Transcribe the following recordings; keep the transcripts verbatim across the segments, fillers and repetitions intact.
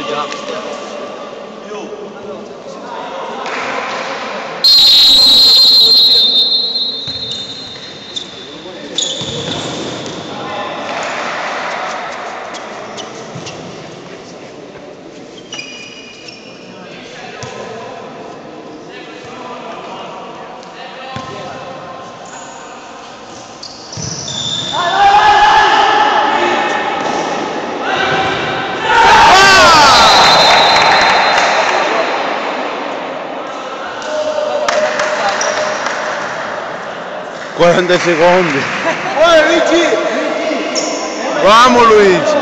quaranta secondi. Oh, Luigi! Vamo Luigi!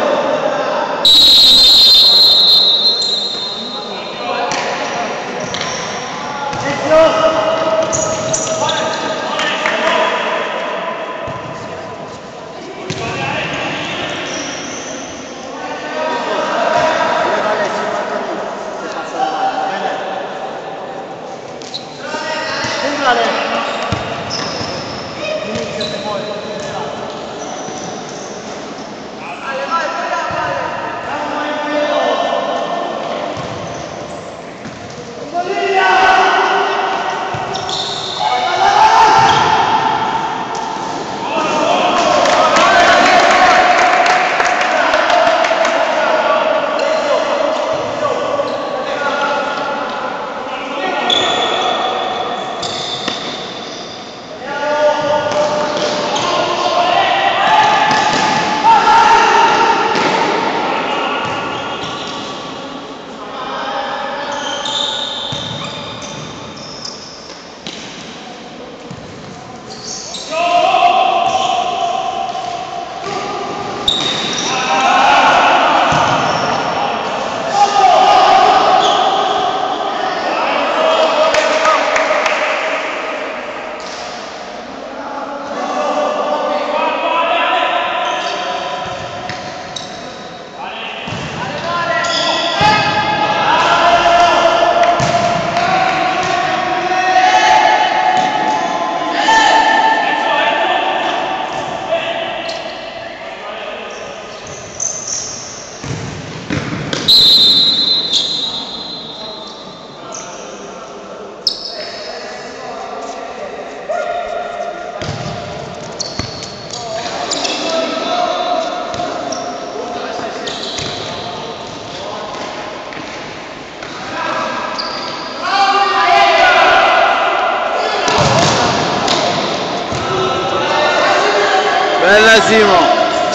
Bella Simo!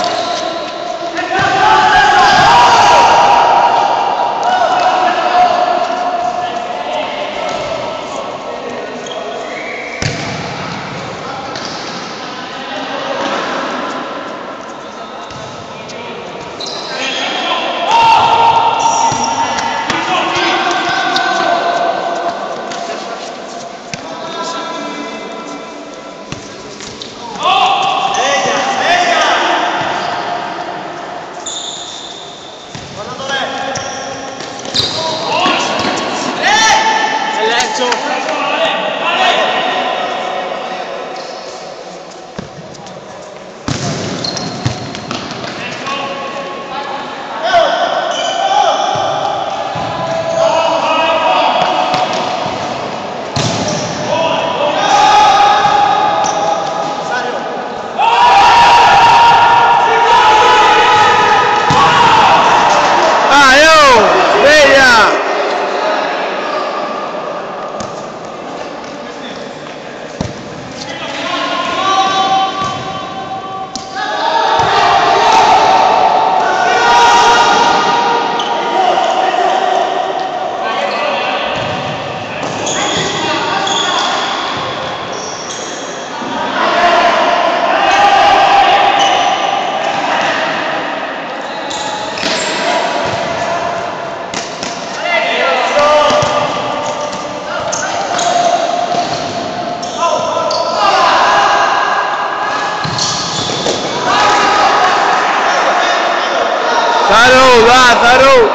Taro, va, Taro!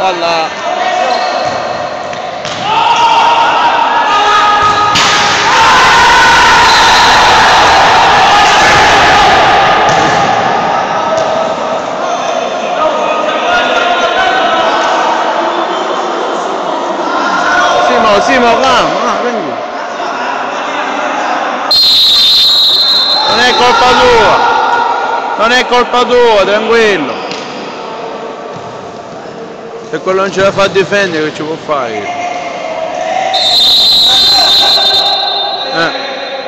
Palla. Simo, Simo, calma, ah, prendi. Non è colpa tua, non è colpa tua, tranquillo. Se quello non ce la fa a difendere, che ci può fare? Eh.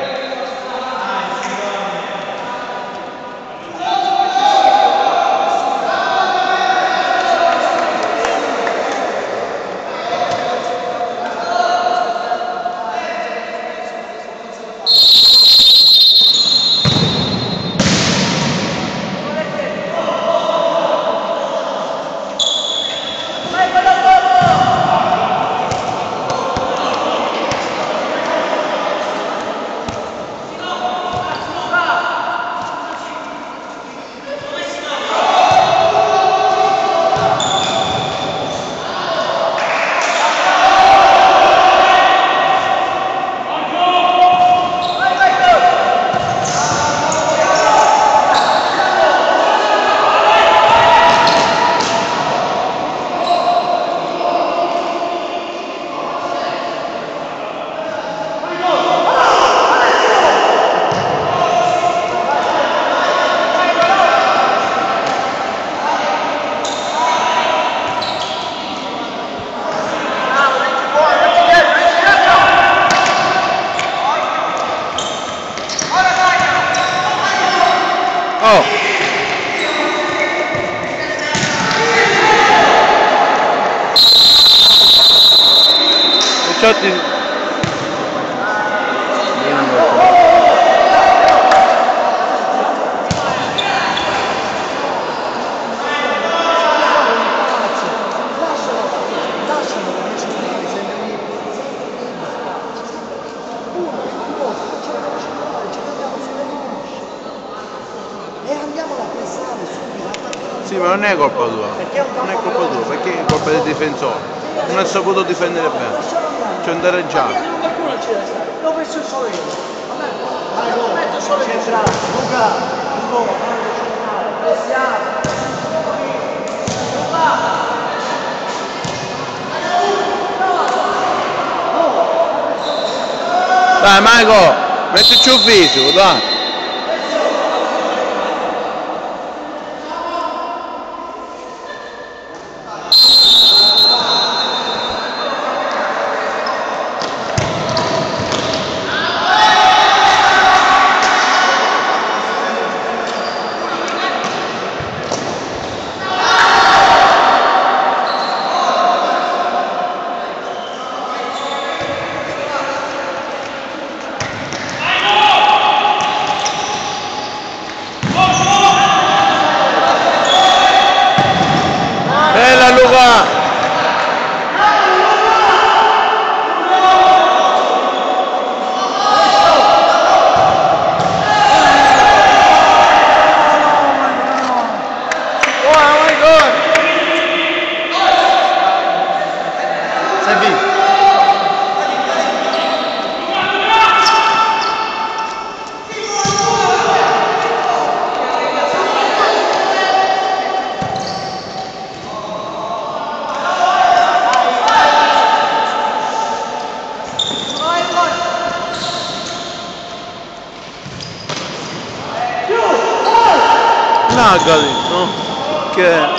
Oh. Picciotti. Sì, ma non è colpa tua, non è colpa tua, perché è colpa del difensore, non ha saputo difendere bene, c'è un dareggiato. L'ho messo solo io, l'ho messo solo io. Luca, dai Marco, mettici un viso, dai. Bella Luca! Oh my God! Sei vivo? Lagali, no? Che è?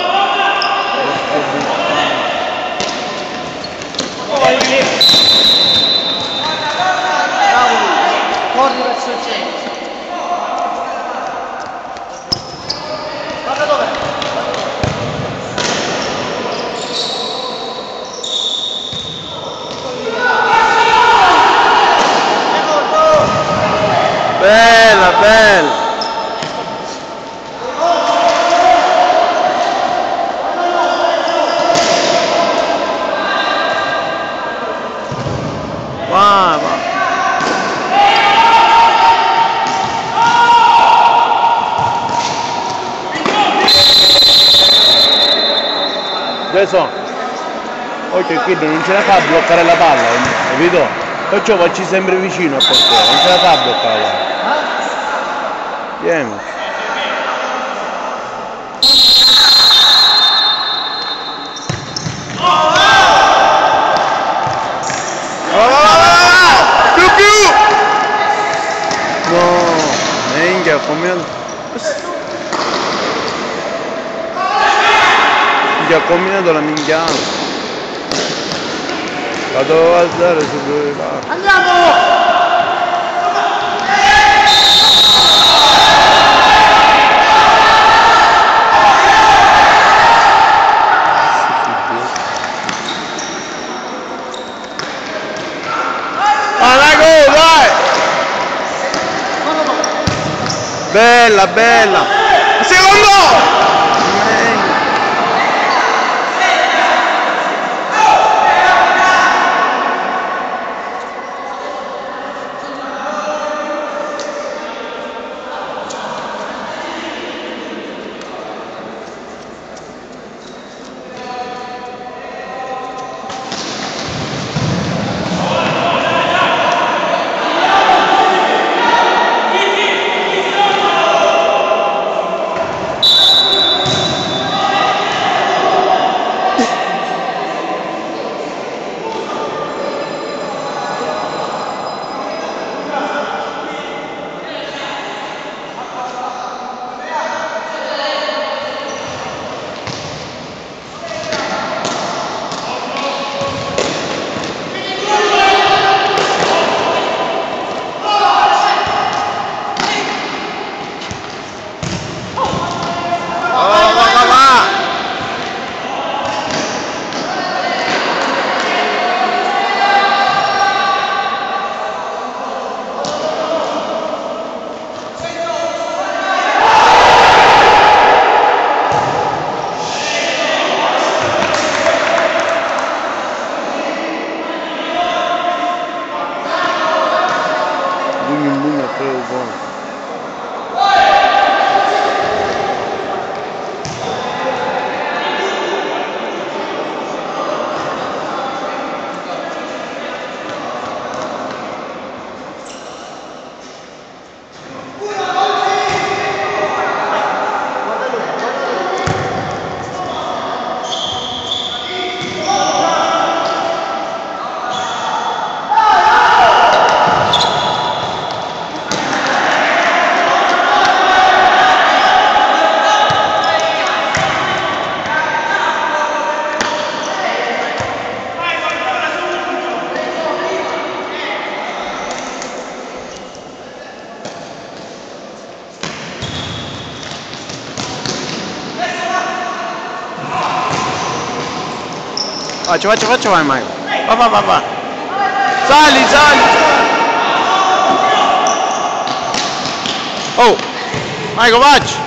Corri verso il centro. Guarda dov'è? Bella, bella! Mamma! Dove sono? Oggi qui non ce la fa a bloccare la palla, capito? Perciò facci sempre vicino a portiere, non ce la fa a bloccare. Vieni. Più più! No, minchia, combinato. Minchia, ha combinato la minchiata. La devo alzare su due parti. Andiamo! Bella, bella! Secondo! Faccio, faccio, faccio, vai Michael. Va, va, va, va. Sali, sali. Oh, Michael, faccio.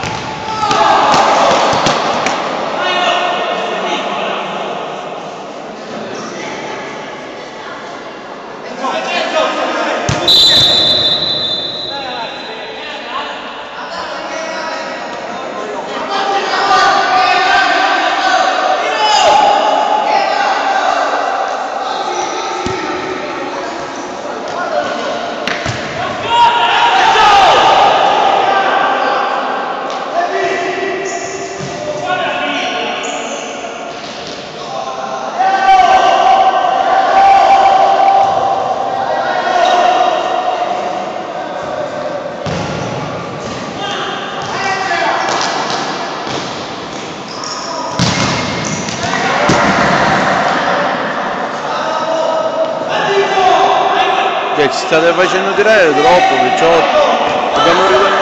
Cioè, ci state facendo tirare troppo, perciò dobbiamo ritornare.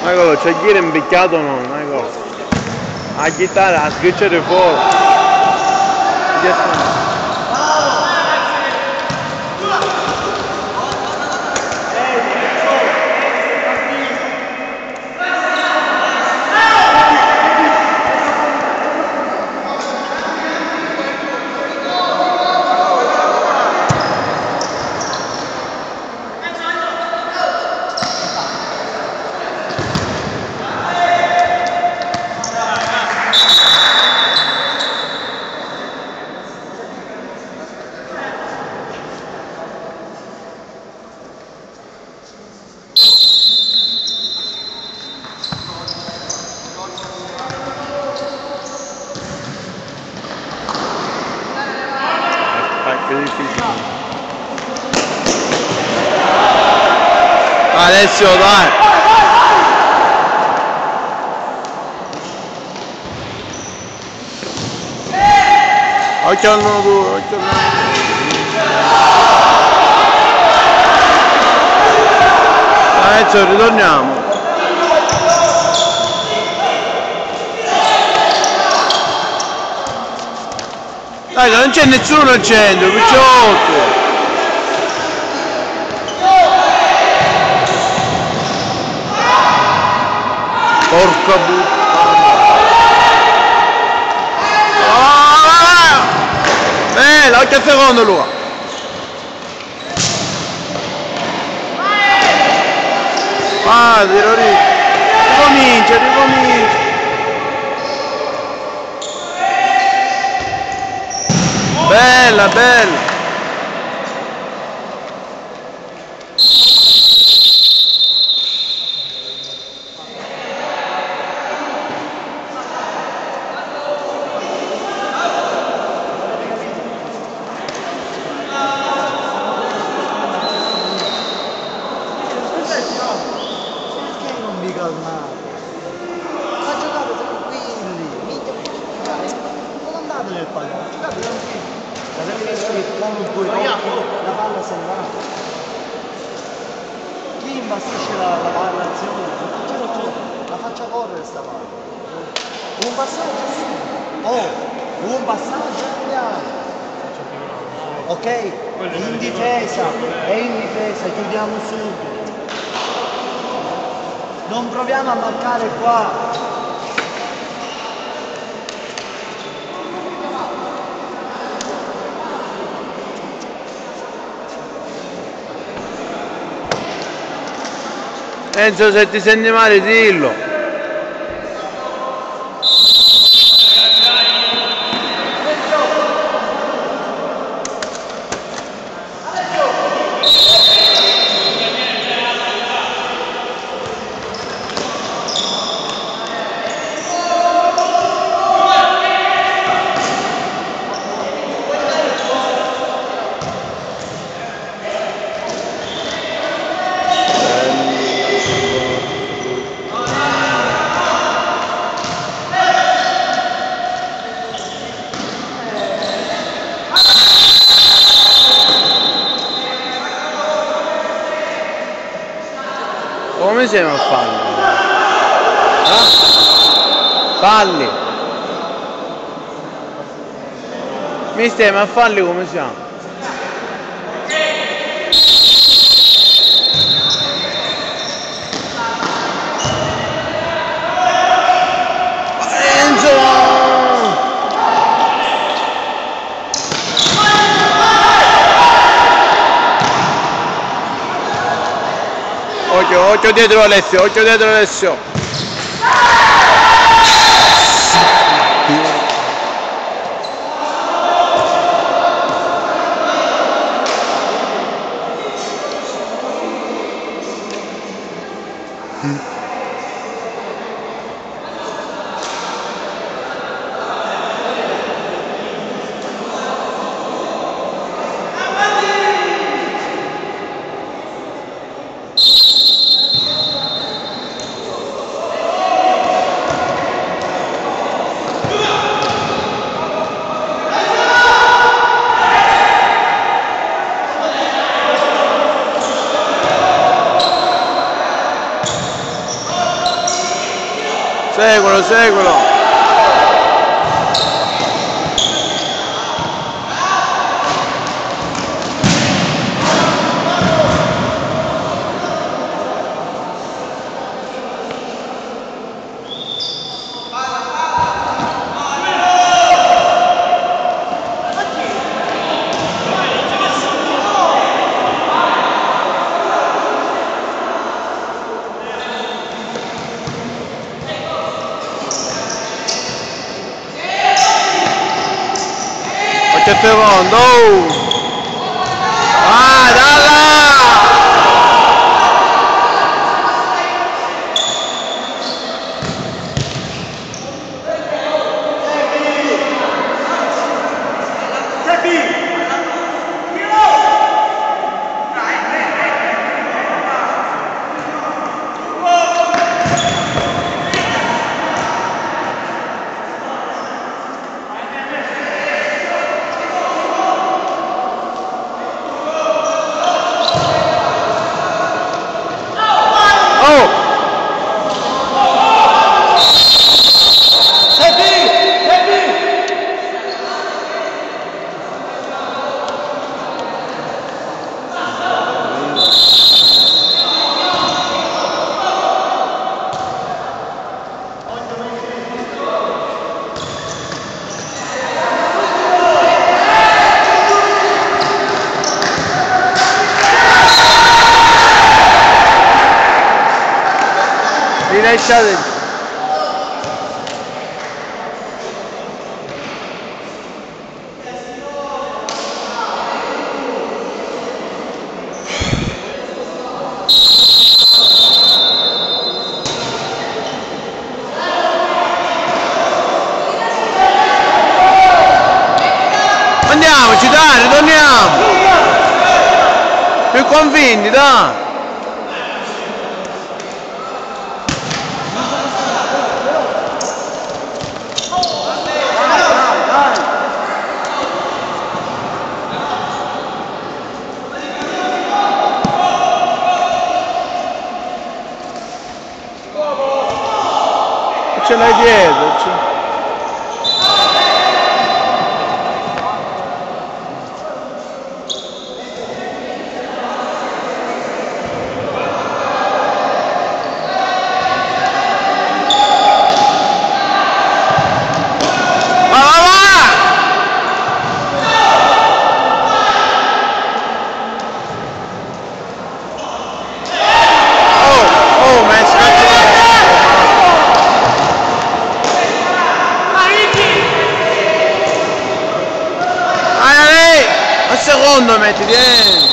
Eccolo, c'è chi era impiccato o no? Ecco. A chitarra, a schiacciare fuori. Alessio, dai! Occhio al nodo, occhio al nodo. Adesso ritorniamo. Dai, non c'è nessuno al centro, picciotto! Porca puttana! Ah! Bella, occhio al secondo Luca! Ah, tiro lì! Ricomincia, ricomincia! Bella, bella! Ma giocate tranquilli, minchia, non andate nel pallone, giocate tranquilli. Avete visto che con due tocchi la palla se ne va. Chi imbastisce la, la palla azione? La faccia correre sta palla. Un passaggio sì. Oh, un passaggio andiamo. Ok? È in difesa, è in difesa, chiudiamo subito. Non proviamo a marcare qua. Enzo, se ti senti male dillo. Come siamo a falli? Eh? Falli! Mister, ma a falli come siamo? Occhio, occhio dietro Alessio, occhio dietro Alessio. Mm. Seguilo, seguilo. Qualche secondo, oh! Ah, dalla! Rilasciate. Andiamoci, dai, ritorniamo. Più convinti, dai. Ce l'hai dietro, ce... Va, va, va! Oh, oh, ma è scacciato. Un secondo metti, vieni!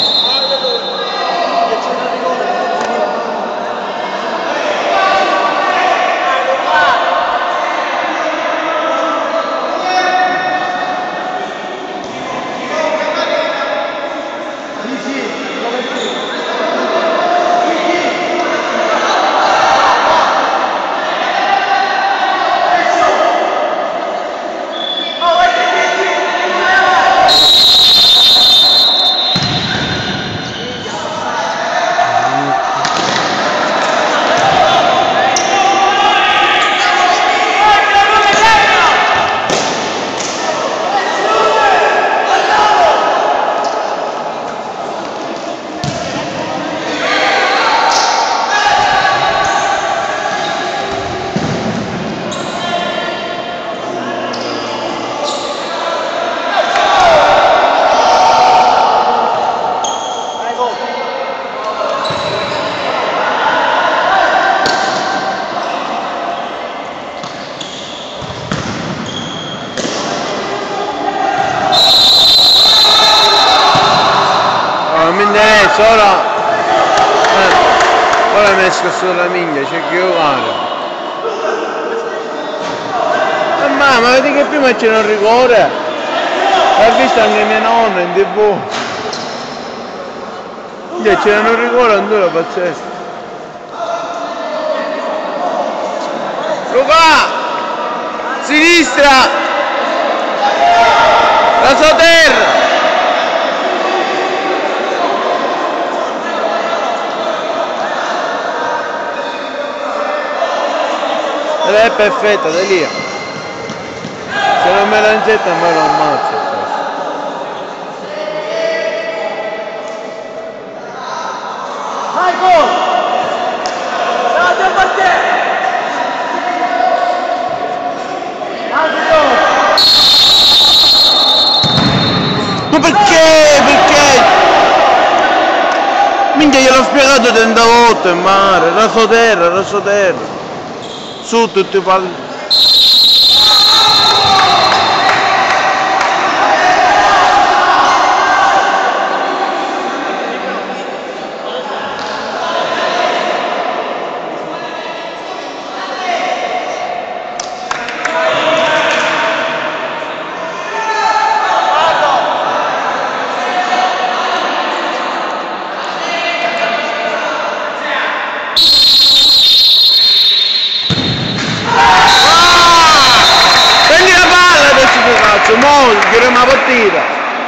Non mi interessa, ora eh, ora mi esco sulla minchia, c'è che giocare. Ma mamma, vedi che prima c'era un rigore? L'ha visto anche mia nonna in tv. C'era un rigore ancora pazzesco. Luca! Sinistra! La sua terra! è perfetta, da lì. Se non me la incetta me lo ammazzo. Vai, gol! Date a te! Ma perché? Perché? Minchia, gliel'ho spiegato trenta volte in mare, raso terra, raso terra. Su tutti i palli. Mo chiudiamo la partita.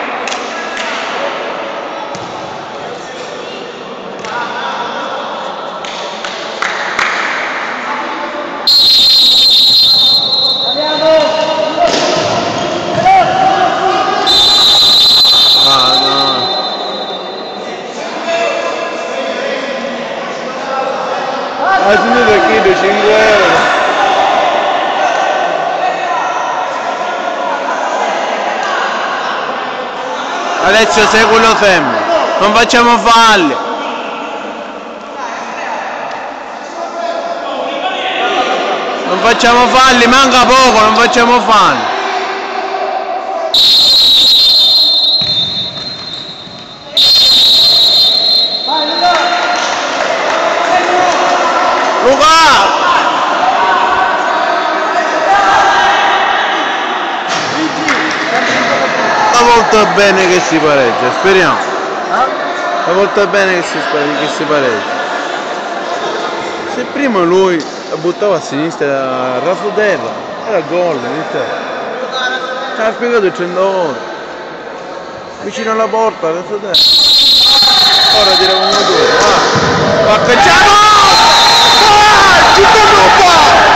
Ah no. Ah, signore, chiedo cinque euro. Alessio, seguilo sempre, non facciamo falli. Non facciamo falli, manca poco, non facciamo falli. Luca! Una volta bene che si pareggia, speriamo. Una volta bene che si, che si pareggia. Se prima lui buttava a sinistra a raso terra, era gol, ci ha spiegato trenta volte. Vicino alla porta, a raso terra. Ora tira con uno due, va! Parteggiamo! Ah! Ci sono qua!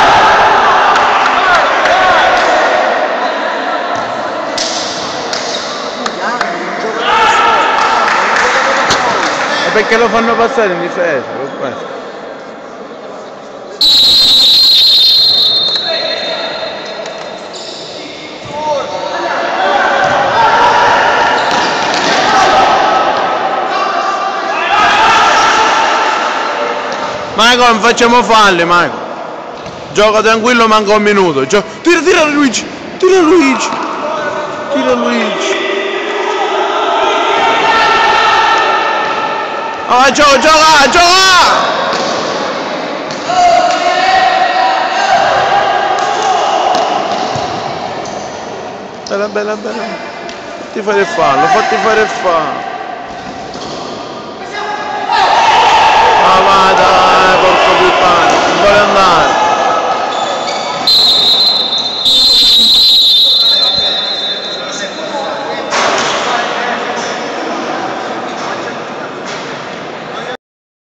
Perché lo fanno passare in difesa, per questo. Michael, non facciamo falli, Michael. Gioca tranquillo, manca un minuto. Gio tira, tira Luigi, tira Luigi, tira Luigi. Oh, gioca, gioca, gioca! Bella, bella, bella. Fatti fare il fallo, fatti fare il fallo.